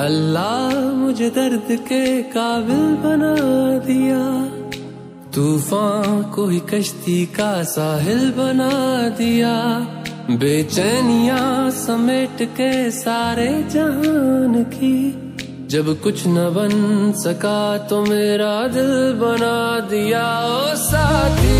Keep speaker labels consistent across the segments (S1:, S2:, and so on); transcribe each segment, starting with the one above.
S1: अल्लाह मुझे दर्द के काबिल बना दिया, तूफान को ही कश्ती का साहिल बना दिया। बेचैनियां समेट के सारे जहान की, जब कुछ न बन सका तो मेरा दिल बना दिया। ओ साथी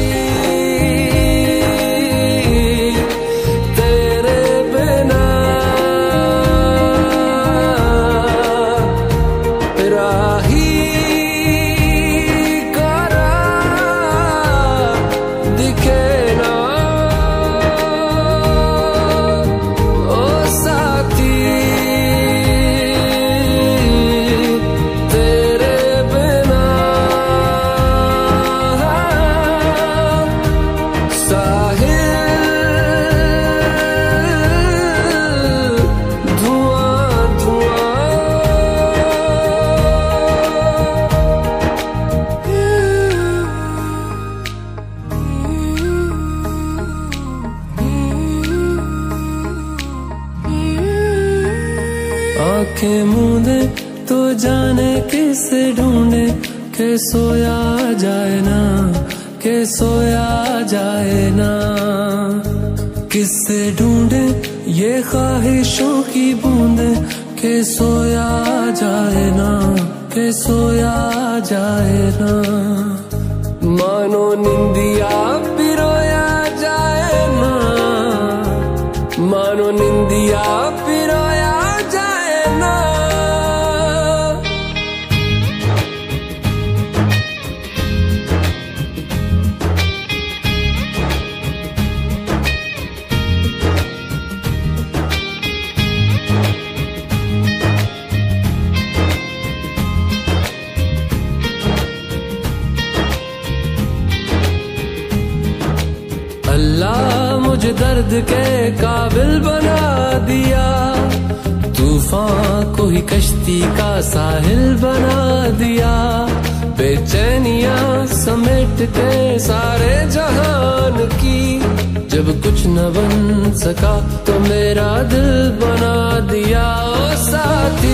S1: आंखें मूंदे तो जाने किसे ढूंढे, के सोया जाए ना, के सोया जाए ना। किससे ढूंढे ये ख्वाहिशों की बूंदे, के सोया जाए ना, के सोया जाए ना। मानो निंदिया पिरोया जाए ना, मानो निंदिया पिरोया जाए ना। अल्लाह मुझे दर्द के काबिल बना दिया, तूफान को ही कश्ती का साहिल बना दिया। बेचैनियां समेट के सारे जहान की, जब कुछ न बन सका तो मेरा दिल बना दिया। ओ साथी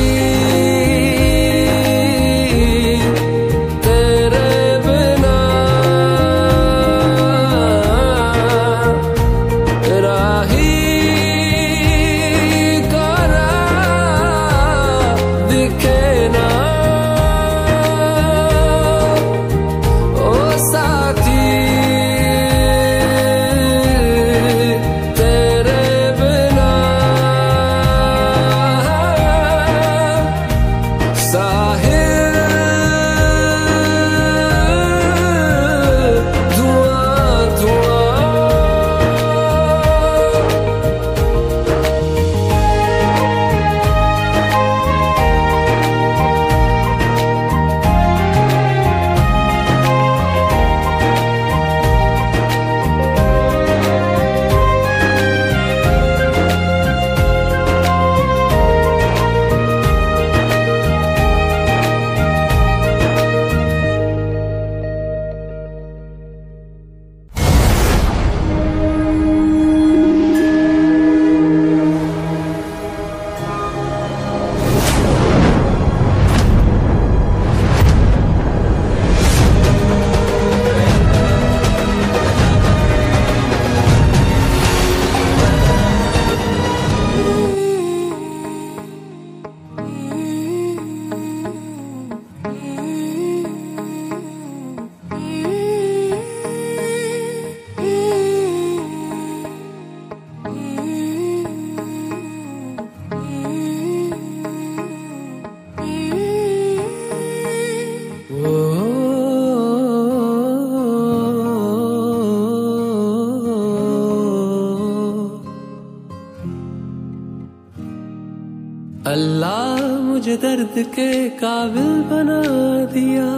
S1: अल्लाह मुझे दर्द के काबिल बना दिया,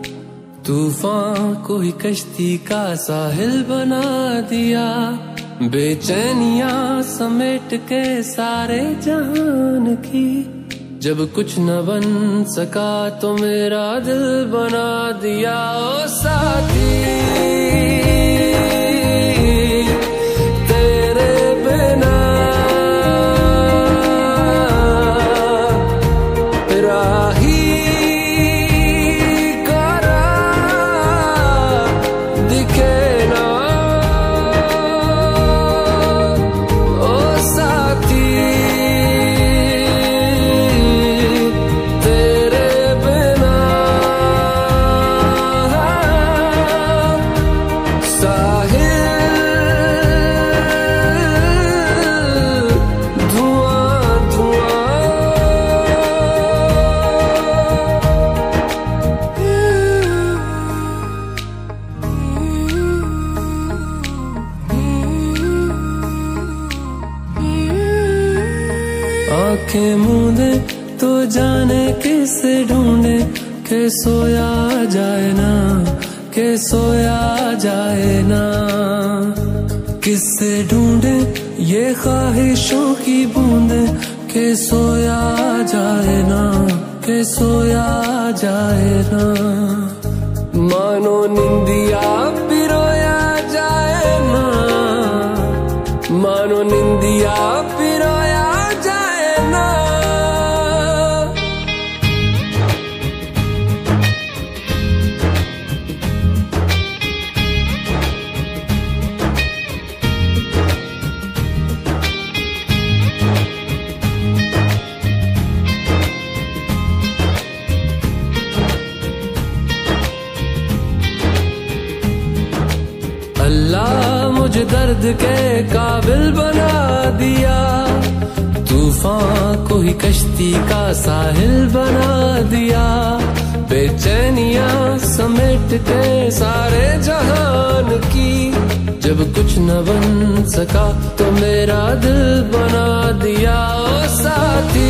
S1: तूफान को ही कश्ती का साहिल बना दिया। बेचैनियां समेट के सारे जहान की, जब कुछ न बन सका तो मेरा दिल बना दिया। ओ साथी आंखें मूंदे तो जाने किसे ढूंढे, के सोया जाए ना, के सोया जाए ना। किससे ढूंढे ये ख्वाहिशों की बूंदे, के सोया जाए ना, के सोया जाए ना। मानो निंदिया पिरोया जाए ना, मानो निंदिया पिरोया जाए ना। अल्लाह मुझे दर्द के काबिल बना दिया, तूफान को ही कश्ती का साहिल बना दिया। बेचैनियां समेट के सारे जहान की, जब कुछ न बन सका तो मेरा दिल बना दिया। ओ साथी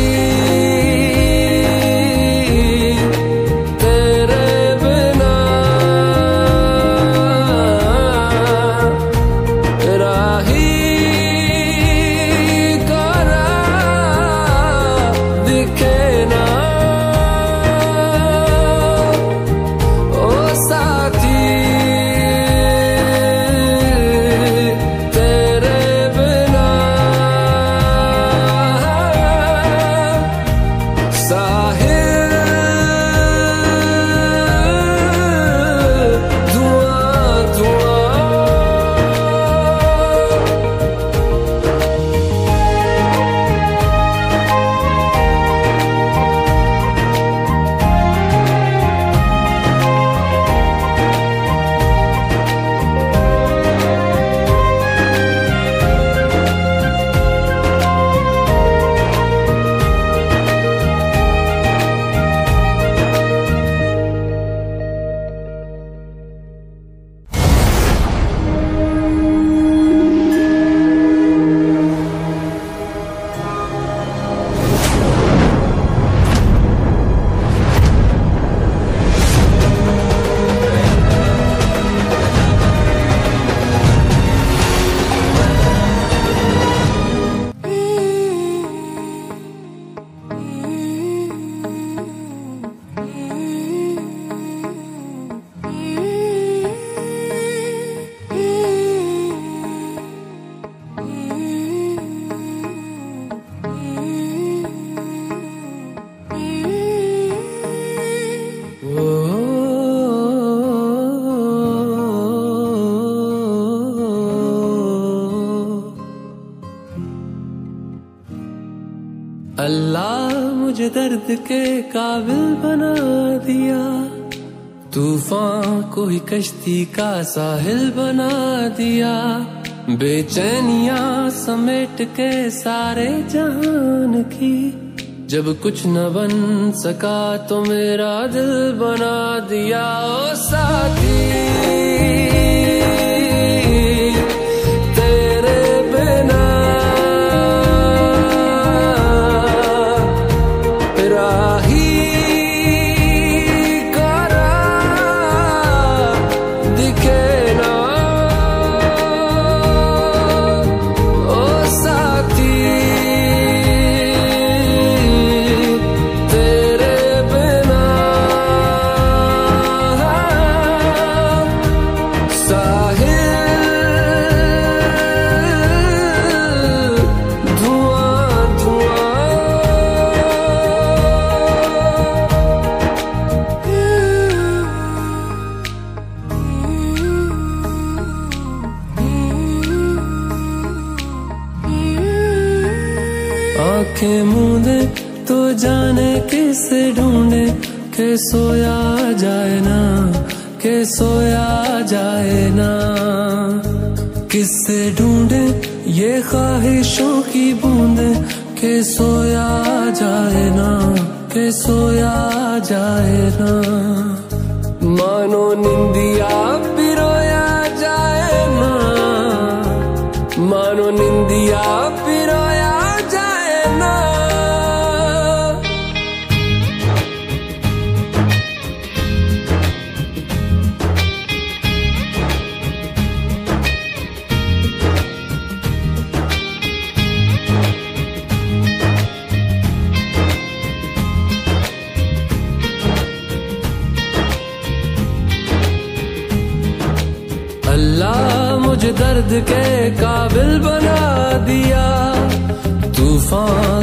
S1: अल्लाह मुझे दर्द के काबिल बना दिया, तूफान को ही कश्ती का साहिल बना दिया। बेचैनियां समेट के सारे जहान की, जब कुछ न बन सका तो मेरा दिल बना दिया। ओ साथी आंखें मूंदे तो जाने किसे ढूंढे, के सोया जाए ना, के सोया जाए ना। किससे ढूंढे ये ख्वाहिशों की बूंदे, के सोया जाए ना, के सोया जाए ना। मानो निंदिया पिरोया जाए ना, मानो निंदिया पिरोया जाए ना।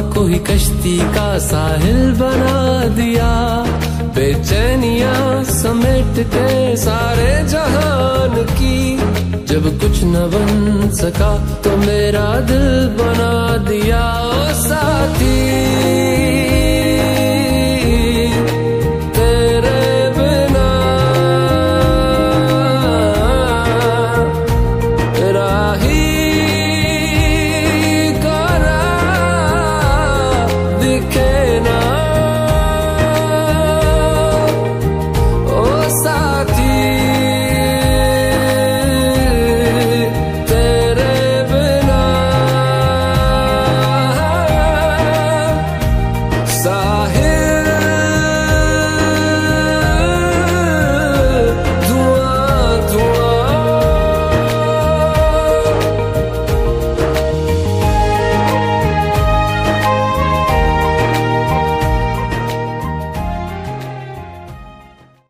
S1: को ही कश्ती का साहिल बना दिया। बेचैनियां समेट के सारे जहान की, जब कुछ न बन सका तो मेरा दिल बना दिया। ओ साथी